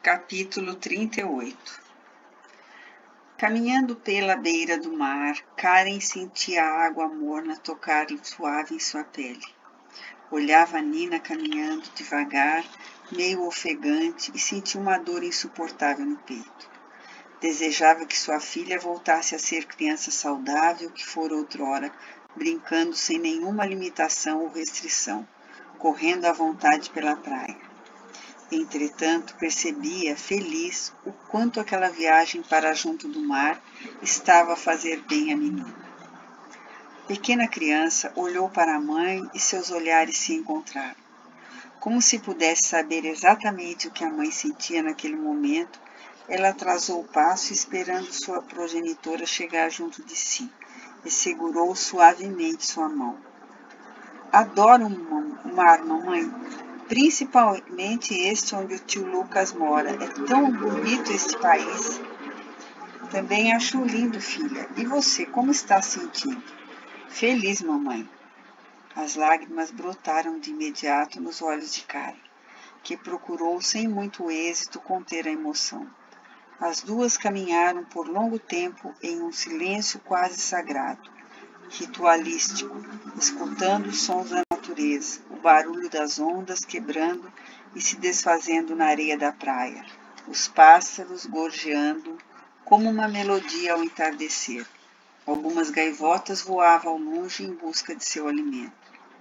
Capítulo 38. Caminhando pela beira do mar, Karen sentia a água morna tocar suave em sua pele. Olhava Nina caminhando devagar, meio ofegante, e sentia uma dor insuportável no peito. Desejava que sua filha voltasse a ser criança saudável que fora outrora, brincando sem nenhuma limitação ou restrição, correndo à vontade pela praia. Entretanto, percebia, feliz, o quanto aquela viagem para junto do mar estava a fazer bem à menina. A pequena criança olhou para a mãe e seus olhares se encontraram. Como se pudesse saber exatamente o que a mãe sentia naquele momento, ela atrasou o passo esperando sua progenitora chegar junto de si e segurou suavemente sua mão. Adoro o mar, mamãe. Principalmente este onde o tio Lucas mora. É tão bonito este país. Também acho lindo, filha. E você, como está sentindo? Feliz, mamãe. As lágrimas brotaram de imediato nos olhos de Karen, que procurou sem muito êxito conter a emoção. As duas caminharam por longo tempo em um silêncio quase sagrado, ritualístico, escutando os sons da natureza, o barulho das ondas quebrando e se desfazendo na areia da praia, os pássaros gorjeando como uma melodia ao entardecer. Algumas gaivotas voavam ao longe em busca de seu alimento.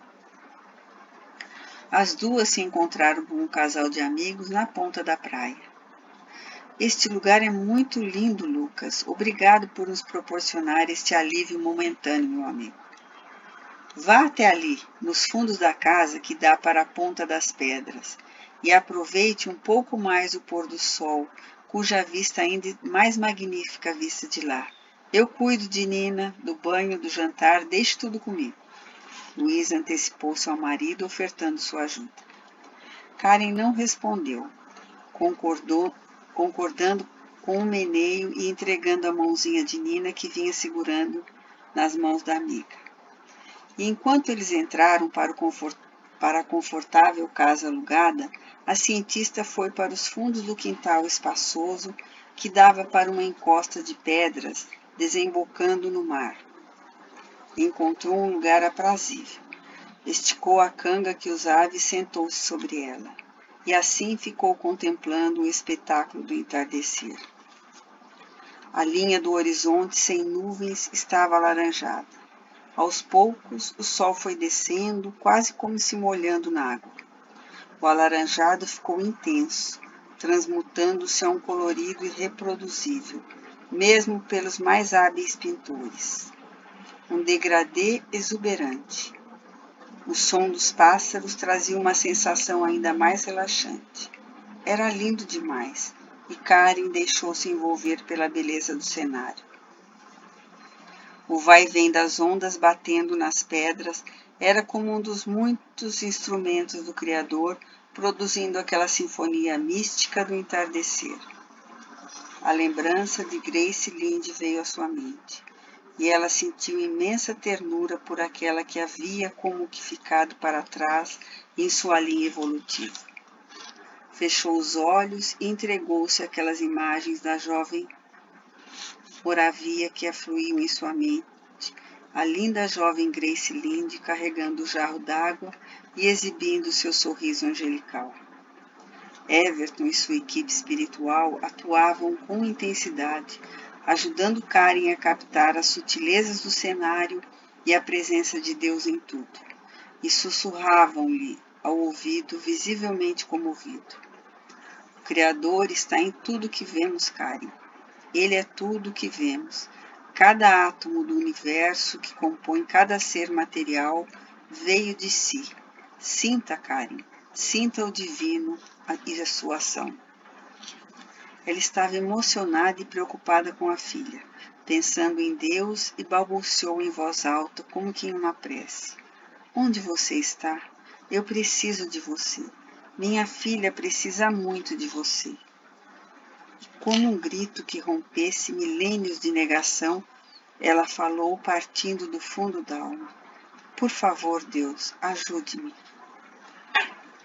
As duas se encontraram com um casal de amigos na ponta da praia. Este lugar é muito lindo, Lucas. Obrigado por nos proporcionar este alívio momentâneo, meu amigo. Vá até ali, nos fundos da casa que dá para a ponta das pedras, e aproveite um pouco mais o pôr do sol, cuja vista ainda é mais magnífica vista de lá. Eu cuido de Nina, do banho, do jantar, deixe tudo comigo. Luiz antecipou-se ao marido, ofertando sua ajuda. Karen não respondeu, concordando com o meneio e entregando a mãozinha de Nina que vinha segurando nas mãos da amiga. E enquanto eles entraram para a confortável casa alugada, a cientista foi para os fundos do quintal espaçoso que dava para uma encosta de pedras desembocando no mar. Encontrou um lugar aprazível. Esticou a canga que usava e sentou-se sobre ela. E assim ficou contemplando o espetáculo do entardecer. A linha do horizonte sem nuvens estava alaranjada. Aos poucos, o sol foi descendo, quase como se molhando na água. O alaranjado ficou intenso, transmutando-se a um colorido irreproduzível, mesmo pelos mais hábeis pintores. Um degradê exuberante. O som dos pássaros trazia uma sensação ainda mais relaxante. Era lindo demais, e Karen deixou-se envolver pela beleza do cenário. O vai-vem das ondas batendo nas pedras era como um dos muitos instrumentos do Criador produzindo aquela sinfonia mística do entardecer. A lembrança de Grace Lind veio à sua mente, e ela sentiu imensa ternura por aquela que havia como que ficado para trás em sua linha evolutiva. Fechou os olhos e entregou-se àquelas imagens da jovem Moravia que afluiu em sua mente, a linda jovem Grace Lind carregando o jarro d'água e exibindo seu sorriso angelical. Everton e sua equipe espiritual atuavam com intensidade, ajudando Karen a captar as sutilezas do cenário e a presença de Deus em tudo, e sussurravam-lhe ao ouvido, visivelmente comovido. O Criador está em tudo que vemos, Karen. Ele é tudo o que vemos. Cada átomo do universo que compõe cada ser material veio de si. Sinta, Karen, sinta o divino e a sua ação. Ela estava emocionada e preocupada com a filha, pensando em Deus e balbuciou em voz alta, como que em uma prece. Onde você está? Eu preciso de você. Minha filha precisa muito de você. Como um grito que rompesse milênios de negação, ela falou partindo do fundo da alma. Por favor, Deus, ajude-me.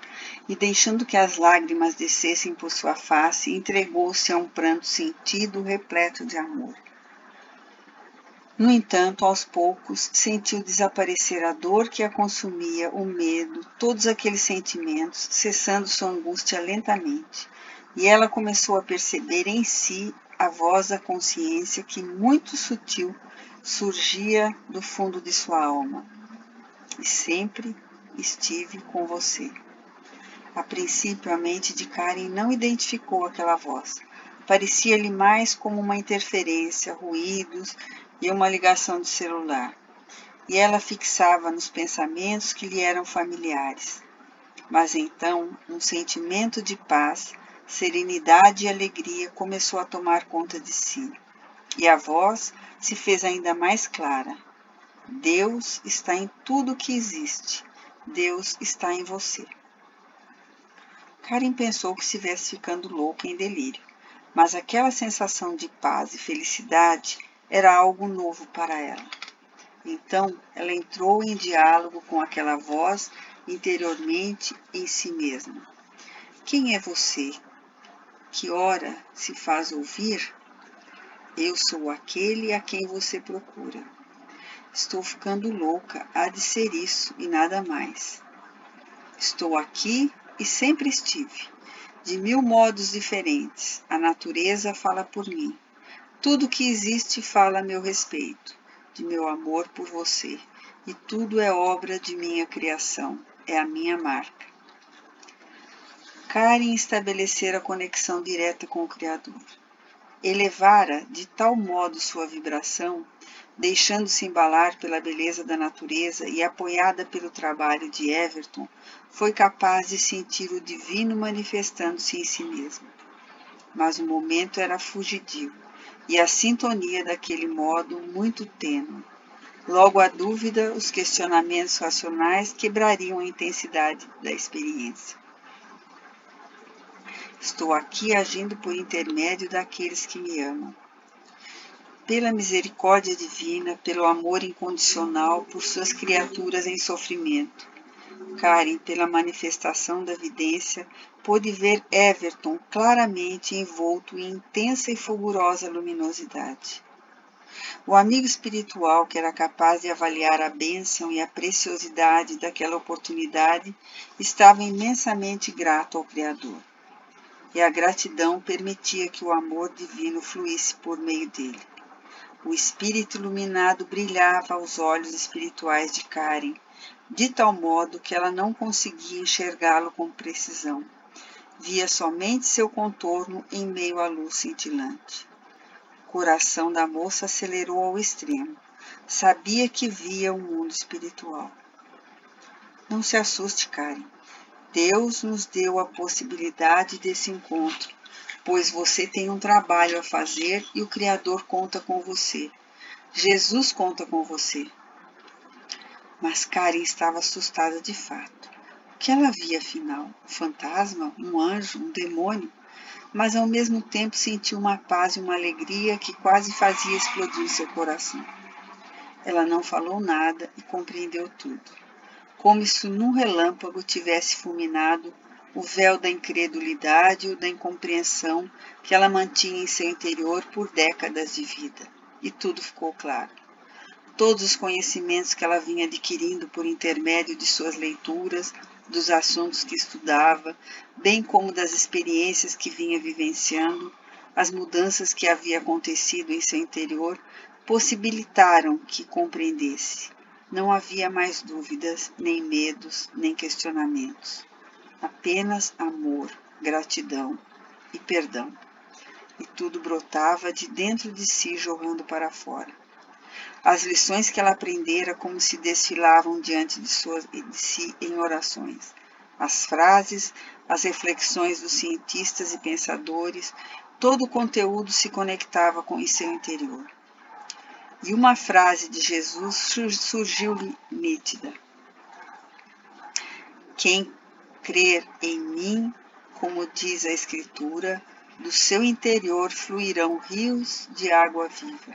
e, deixando que as lágrimas descessem por sua face, entregou-se a um pranto sentido, repleto de amor. No entanto, aos poucos, sentiu desaparecer a dor que a consumia, o medo, todos aqueles sentimentos, cessando sua angústia lentamente, e ela começou a perceber em si a voz da consciência que, muito sutil, surgia do fundo de sua alma. E sempre estive com você. A princípio, a mente de Karen não identificou aquela voz. Parecia-lhe mais como uma interferência, ruídos e uma ligação de celular. E ela fixava nos pensamentos que lhe eram familiares. Mas então, um sentimento de paz, serenidade e alegria começou a tomar conta de si. E a voz se fez ainda mais clara. Deus está em tudo que existe. Deus está em você. Karen pensou que estivesse ficando louca em delírio, mas aquela sensação de paz e felicidade era algo novo para ela. Então, ela entrou em diálogo com aquela voz interiormente em si mesma. Quem é você? Que hora se faz ouvir? Eu sou aquele a quem você procura. Estou ficando louca, há de ser isso e nada mais. Estou aqui e sempre estive. De 1000 modos diferentes, a natureza fala por mim. Tudo que existe fala a meu respeito, de meu amor por você. E tudo é obra de minha criação, é a minha marca. Karen estabelecera conexão direta com o Criador. Elevara de tal modo sua vibração, deixando-se embalar pela beleza da natureza e apoiada pelo trabalho de Everton, foi capaz de sentir o divino manifestando-se em si mesma. Mas o momento era fugidio, e a sintonia daquele modo muito tênue. Logo a dúvida, os questionamentos racionais quebrariam a intensidade da experiência. Estou aqui agindo por intermédio daqueles que me amam. Pela misericórdia divina, pelo amor incondicional por suas criaturas em sofrimento. Karen, pela manifestação da vidência, pôde ver Everton claramente envolto em intensa e fulgurosa luminosidade. O amigo espiritual, que era capaz de avaliar a bênção e a preciosidade daquela oportunidade, estava imensamente grato ao Criador. E a gratidão permitia que o amor divino fluísse por meio dele. O espírito iluminado brilhava aos olhos espirituais de Karen, de tal modo que ela não conseguia enxergá-lo com precisão. Via somente seu contorno em meio à luz cintilante. O coração da moça acelerou ao extremo. Sabia que via o mundo espiritual. Não se assuste, Karen. Deus nos deu a possibilidade desse encontro, pois você tem um trabalho a fazer e o Criador conta com você. Jesus conta com você. Mas Karen estava assustada de fato. O que ela via afinal? Um fantasma? Um anjo? Um demônio? Mas ao mesmo tempo sentiu uma paz e uma alegria que quase fazia explodir seu coração. Ela não falou nada e compreendeu tudo. Como se num relâmpago tivesse fulminado o véu da incredulidade ou da incompreensão que ela mantinha em seu interior por décadas de vida. E tudo ficou claro. Todos os conhecimentos que ela vinha adquirindo por intermédio de suas leituras, dos assuntos que estudava, bem como das experiências que vinha vivenciando, as mudanças que havia acontecido em seu interior, possibilitaram que compreendesse. Não havia mais dúvidas, nem medos, nem questionamentos. Apenas amor, gratidão e perdão. E tudo brotava de dentro de si, jorrando para fora. As lições que ela aprendera como se desfilavam diante de si em orações. As frases, as reflexões dos cientistas e pensadores, todo o conteúdo se conectava com o seu interior. E uma frase de Jesus surgiu-lhe nítida. Quem crer em mim, como diz a Escritura, do seu interior fluirão rios de água viva.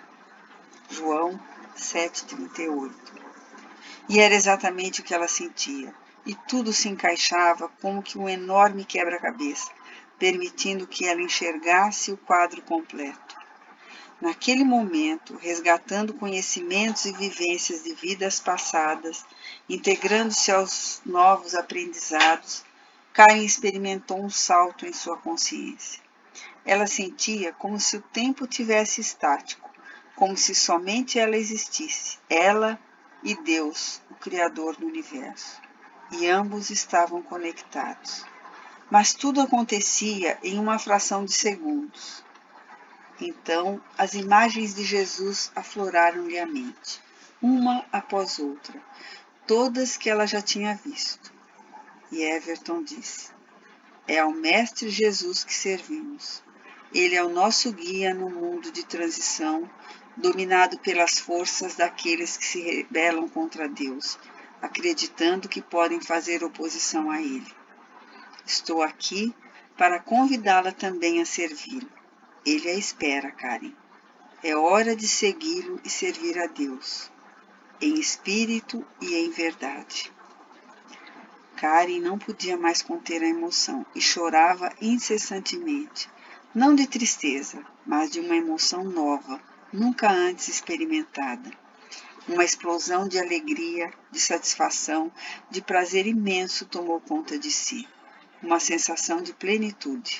João 7,38. E era exatamente o que ela sentia. e tudo se encaixava como que um enorme quebra-cabeça, permitindo que ela enxergasse o quadro completo. Naquele momento, resgatando conhecimentos e vivências de vidas passadas, integrando-se aos novos aprendizados, Karen experimentou um salto em sua consciência. Ela sentia como se o tempo tivesse estático, como se somente ela existisse, ela e Deus, o Criador do universo. E ambos estavam conectados. Mas tudo acontecia em uma fração de segundos. Então, as imagens de Jesus afloraram-lhe a mente, uma após outra, todas que ela já tinha visto. E Everton disse: é ao Mestre Jesus que servimos. Ele é o nosso guia no mundo de transição, dominado pelas forças daqueles que se rebelam contra Deus, acreditando que podem fazer oposição a Ele. Estou aqui para convidá-la também a servi-lo. Ele a espera, Karen. É hora de segui-lo e servir a Deus, em espírito e em verdade. Karen não podia mais conter a emoção e chorava incessantemente, não de tristeza, mas de uma emoção nova, nunca antes experimentada. Uma explosão de alegria, de satisfação, de prazer imenso tomou conta de si, uma sensação de plenitude.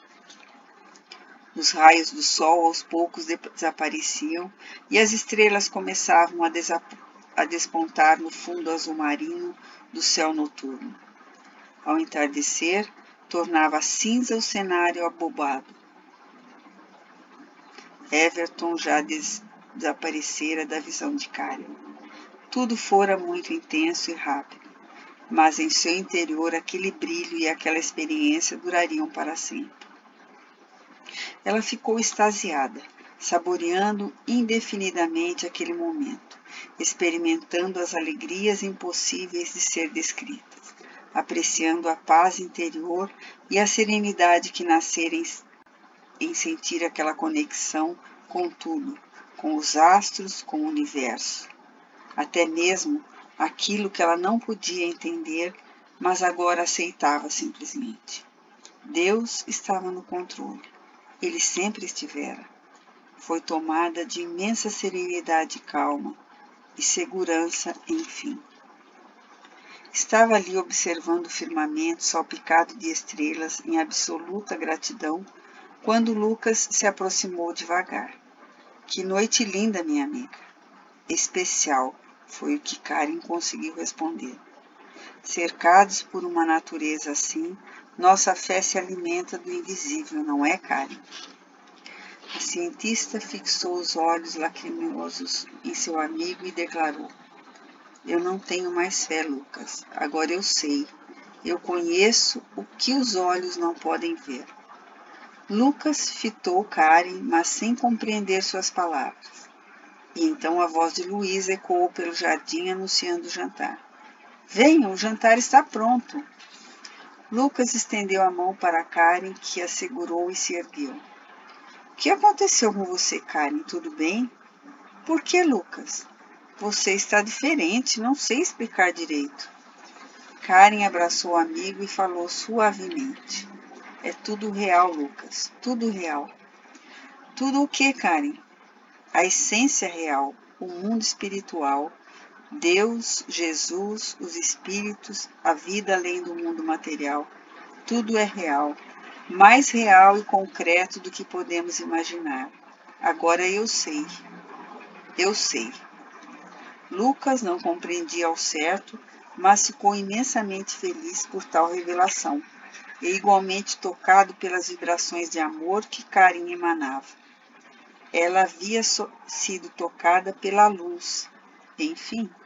Os raios do sol aos poucos desapareciam e as estrelas começavam a despontar no fundo azul marinho do céu noturno. Ao entardecer, tornava cinza o cenário abobado. Everton já desaparecera da visão de Karen. Tudo fora muito intenso e rápido, mas em seu interior aquele brilho e aquela experiência durariam para sempre. Ela ficou extasiada, saboreando indefinidamente aquele momento, experimentando as alegrias impossíveis de ser descritas, apreciando a paz interior e a serenidade que nascera em sentir aquela conexão com tudo, com os astros, com o universo. Até mesmo aquilo que ela não podia entender, mas agora aceitava simplesmente. Deus estava no controle. Ele sempre estivera. Foi tomada de imensa serenidade e calma, e segurança, enfim. Estava ali observando o firmamento salpicado de estrelas em absoluta gratidão, quando Lucas se aproximou devagar. Que noite linda, minha amiga. Especial, foi o que Karen conseguiu responder. Cercados por uma natureza assim, nossa fé se alimenta do invisível, não é, Karen? A cientista fixou os olhos lacrimosos em seu amigo e declarou: eu não tenho mais fé, Lucas. Agora eu sei. Eu conheço o que os olhos não podem ver. Lucas fitou Karen, mas sem compreender suas palavras. E então a voz de Luísa ecoou pelo jardim anunciando o jantar. Venham, o jantar está pronto. Lucas estendeu a mão para Karen, que a segurou e se ergueu. O que aconteceu com você, Karen? Tudo bem? Por que, Lucas? Você está diferente, não sei explicar direito. Karen abraçou o amigo e falou suavemente. É tudo real, Lucas, tudo real. Tudo o que, Karen? A essência real, o mundo espiritual, Deus, Jesus, os espíritos, a vida além do mundo material. Tudo é real, mais real e concreto do que podemos imaginar. Agora eu sei. Eu sei. Lucas não compreendia ao certo, mas ficou imensamente feliz por tal revelação, e igualmente tocado pelas vibrações de amor que Karen emanava. Ela havia sido tocada pela luz. Enfim,